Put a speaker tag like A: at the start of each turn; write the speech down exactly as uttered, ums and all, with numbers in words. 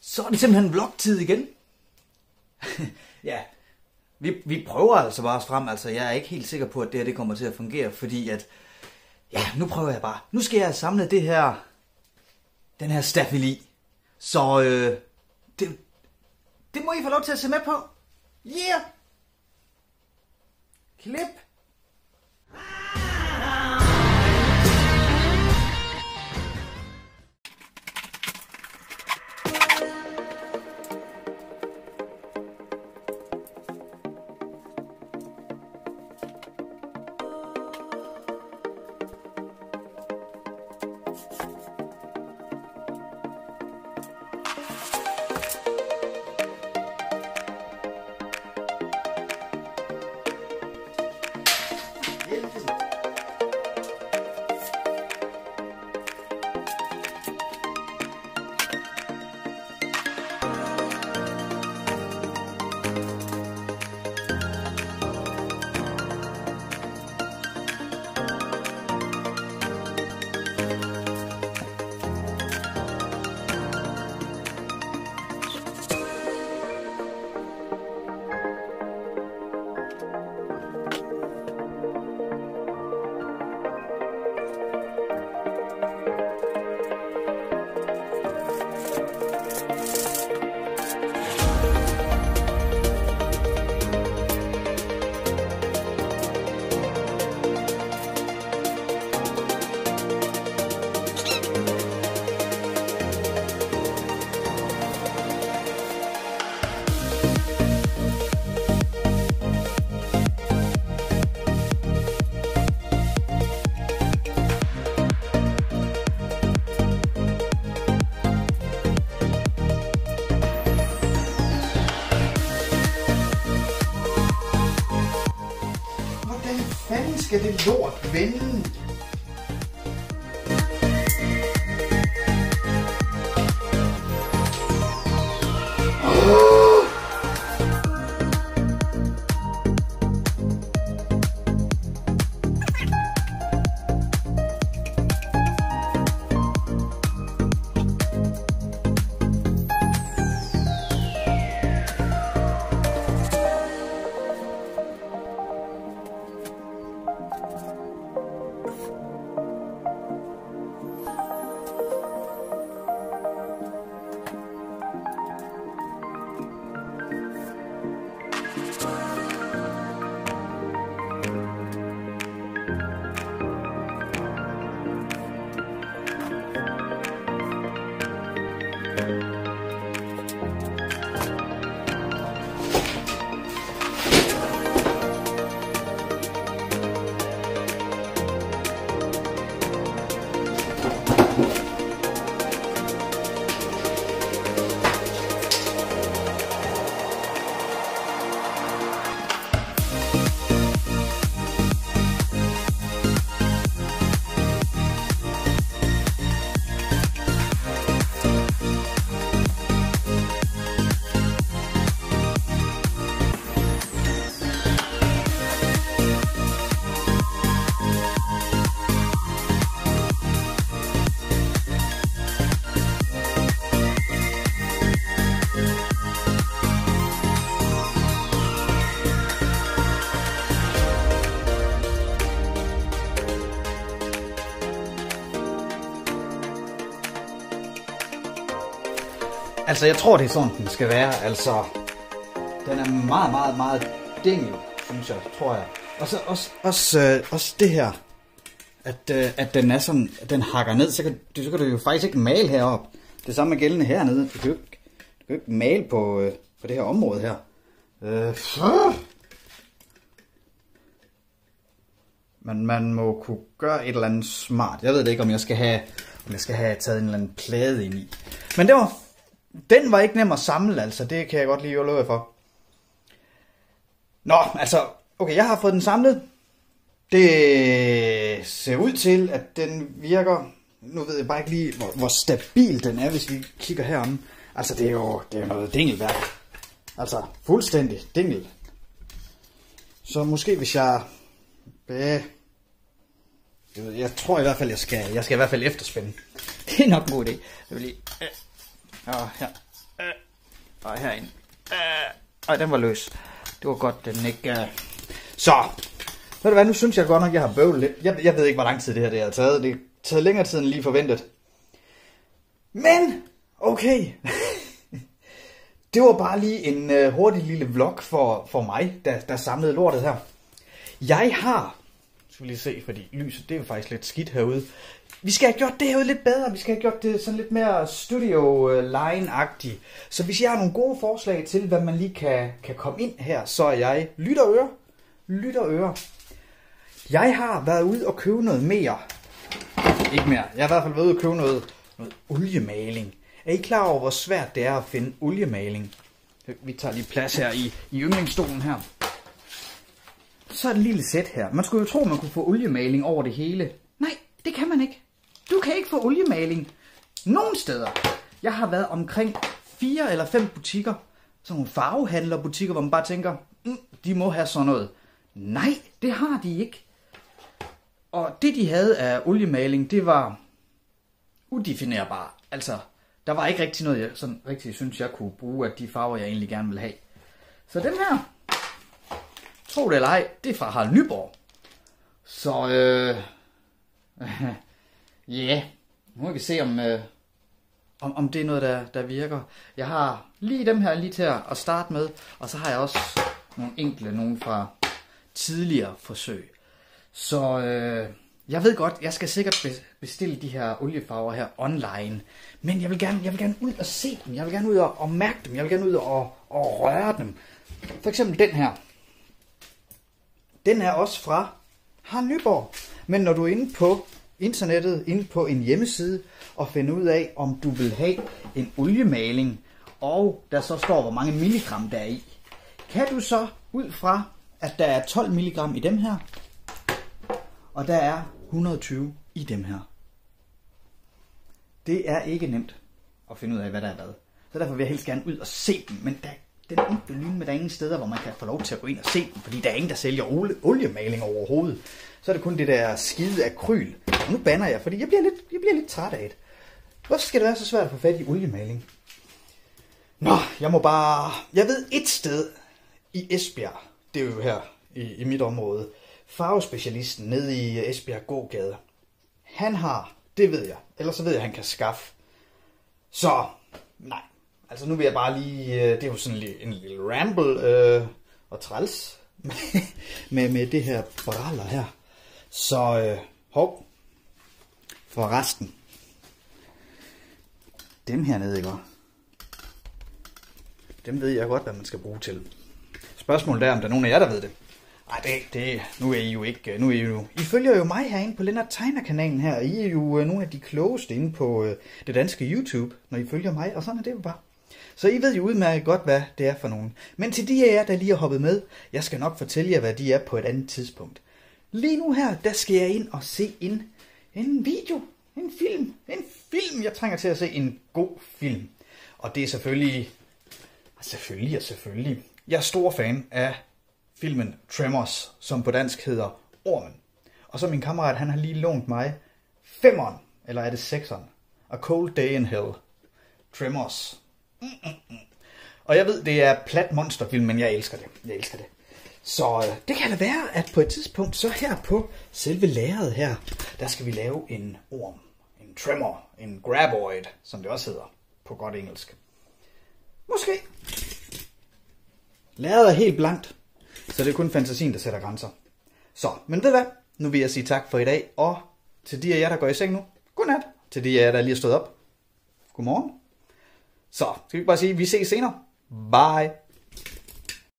A: Så er det simpelthen vlog-tid igen. Ja, vi, vi prøver altså bare os frem. Altså, jeg er ikke helt sikker på, at det her det kommer til at fungere, fordi at... Ja, nu prøver jeg bare. Nu skal jeg samle det her... Den her stafeli. Så øh, det, det må I få lov til at se med på. Yeah! Klip! Skal det lort vende? Altså, jeg tror, det er sådan, den skal være. Altså, den er meget, meget, meget dingel, synes jeg, tror jeg. Og så også, også, øh, også det her, at, øh, at den er sådan, at den hakker ned, så kan, så kan du jo faktisk ikke male herop. Det samme er gældende hernede. Du kan jo ikke, du kan jo ikke male på, øh, på det her område her. Øh, Men man må kunne gøre et eller andet smart. Jeg ved det ikke, om jeg skal have, om jeg skal have taget en eller anden plade ind i. Men det var, den var ikke nem at samle, altså. Det kan jeg godt lige love for. Nå, altså, okay, jeg har fået den samlet. Det ser ud til, at den virker. Nu ved jeg bare ikke lige, hvor, hvor stabil den er, hvis vi kigger herom. Altså, det er jo, det er jo noget dingelværk. Altså, fuldstændig dingel. Så måske hvis jeg... Jeg, jeg tror i hvert fald, jeg skal, jeg skal i hvert fald efterspænde. Det er nok en god idé. Jeg vil lige... Ja, her. Og herinde. Øh, ej, den var løs. Det var godt, den ikke... Uh... Så, ved du hvad, nu synes jeg godt nok, jeg har bøvlet lidt. Jeg, jeg ved ikke, hvor lang tid det her det har taget. Det har taget længere tid end lige forventet. Men, okay. Det var bare lige en uh, hurtig lille vlog for, for mig, der, der samlede lortet her. Jeg har... Skal vi lige se, fordi lyset, det er jo faktisk lidt skidt herude. Vi skal have gjort det herude lidt bedre. Vi skal have gjort det sådan lidt mere studio-line-agtigt. Så hvis jeg har nogle gode forslag til, hvad man lige kan, kan komme ind her, så er jeg lytterøre. Lytterøre. Jeg har været ude og købe noget mere. Ikke mere. Jeg har i hvert fald været ude og købe noget, noget oliemaling. Er I klar over, hvor svært det er at finde oliemaling? Vi tager lige plads her i, i yndlingsstolen her. Så er det et lille sæt her. Man skulle jo tro, man kunne få oliemaling over det hele. Nej, det kan man ikke. Du kan ikke få oliemaling nogen steder. Jeg har været omkring fire eller fem butikker. Sådan nogle farvehandlerbutikker, hvor man bare tænker, mm, de må have sådan noget. Nej, det har de ikke. Og det de havde af oliemaling, det var udefinerbart. Altså, der var ikke rigtig noget, jeg sådan rigtig synes, jeg kunne bruge af de farver, jeg egentlig gerne vil have. Så den her, tro det eller ej, det er fra Harald Nyborg. Så, øh... ja, yeah. Nu må vi se, om, øh, om, om det er noget, der, der virker. Jeg har lige dem her lige til at starte med, og så har jeg også nogle enkelte, nogle fra tidligere forsøg. Så øh, jeg ved godt, jeg skal sikkert bestille de her oliefarver her online, men jeg vil gerne, jeg vil gerne ud og se dem, jeg vil gerne ud og, og mærke dem, jeg vil gerne ud og, og røre dem. For eksempel den her. Den er også fra Harald Nyborg, men når du er inde på internettet, inde på en hjemmeside og finder ud af, om du vil have en oliemaling, og der så står, hvor mange milligram der er i, kan du så ud fra, at der er tolv milligram i dem her, og der er et hundrede og tyve i dem her. Det er ikke nemt at finde ud af, hvad der er hvad. Så derfor vil jeg helst gerne ud og se dem, men der, den er ikke lyn med, der er ingen steder, hvor man kan få lov til at gå ind og se dem, fordi der er ingen, der sælger oliemaling overhovedet. Så er det kun det der skide akryl. Og nu bander jeg, fordi jeg bliver lidt, jeg bliver lidt træt af det. Hvorfor skal det være så svært at få fat i oliemaling? Nå, jeg må bare... Jeg ved et sted i Esbjerg, det er jo her i, i mit område, farvespecialisten nede i Esbjerg Gågade. Han har, det ved jeg, ellers så ved jeg, at han kan skaffe. Så, nej. Altså nu vil jeg bare lige, det er jo sådan en, en lille ramble øh, og træls med, med, med det her braller her. Så øh, hov, for resten. Dem hernede, ikke? Dem ved jeg godt, hvad man skal bruge til. Spørgsmålet er, om der er nogen af jer, der ved det. Ej, det, det, nu er I jo ikke, nu er I jo, I følger jo mig herinde på Lennart Tegner-kanalen her, og I er jo nogle af de klogeste inde på øh, det danske YouTube, når I følger mig, og sådan er det jo bare. Så I ved jo udmærket godt, hvad det er for nogen. Men til de af jer, der lige har hoppet med, jeg skal nok fortælle jer, hvad de er på et andet tidspunkt. Lige nu her, der skal jeg ind og se en, en video, en film, en film. Jeg trænger til at se en god film. Og det er selvfølgelig, selvfølgelig og selvfølgelig. Jeg er stor fan af filmen Tremors, som på dansk hedder Ormen. Og så min kammerat, han har lige lånt mig femeren, eller er det sekseren? A Cold Day in Hell. Tremors. Mm-mm-mm. Og jeg ved, det er plat monsterfilm, men jeg elsker det. Jeg elsker det. Så øh, det kan da være, at på et tidspunkt, så her på selve lærredet her, der skal vi lave en orm, en tremor, en graboid, som det også hedder på godt engelsk. Måske. Lærredet er helt blankt, så det er kun fantasien, der sætter grænser. Så, men ved hvad? Nu vil jeg sige tak for i dag, og til de af jer, der går i seng nu, godnat. Til de af jer, der lige er stået op, godmorgen. Så, skal vi bare sige, vi ses senere. Bye.